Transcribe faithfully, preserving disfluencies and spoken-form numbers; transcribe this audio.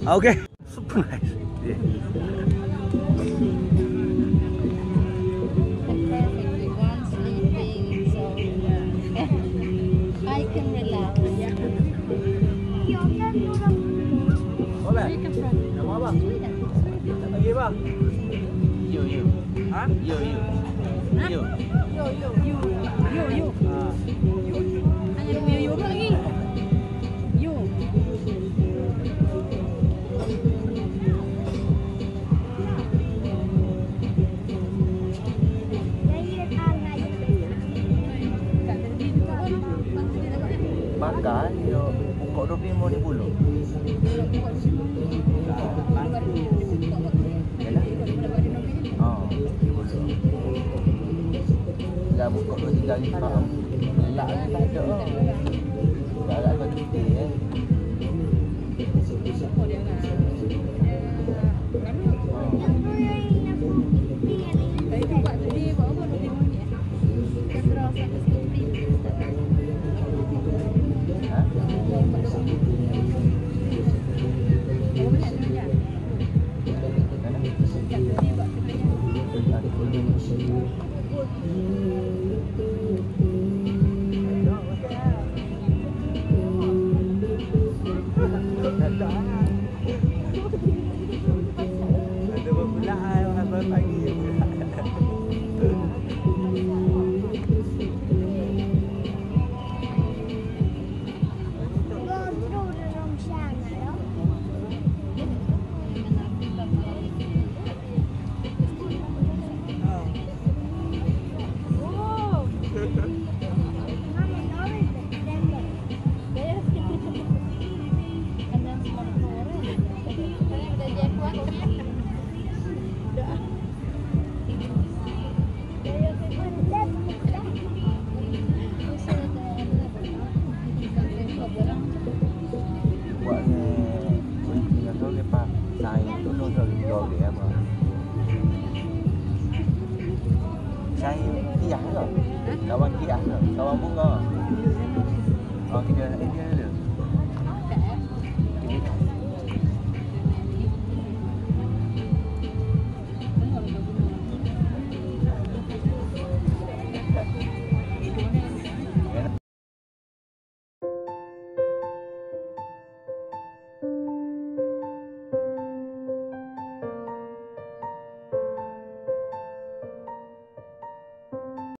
Okay. Super nice. Yeah. I can relax. Boleh? Where you come from? Nama apa? Sweden. Sweden. Lagi apa? You, you. Ha? You, you. Hah? You. Yo, yo, yo, yo, yo. Ah. Hanya ada yo, yo lagi. Yo. Bakar, you pokok dua puluh lima ribu loh. Oh, ribu loh. Dah pokok dua tiga ribu. Lah, tak ada. Tak ada kau cuti eh. Ada berpula orang pagi. Saya kiah ke? Kawan kiah ke? Kawan bunga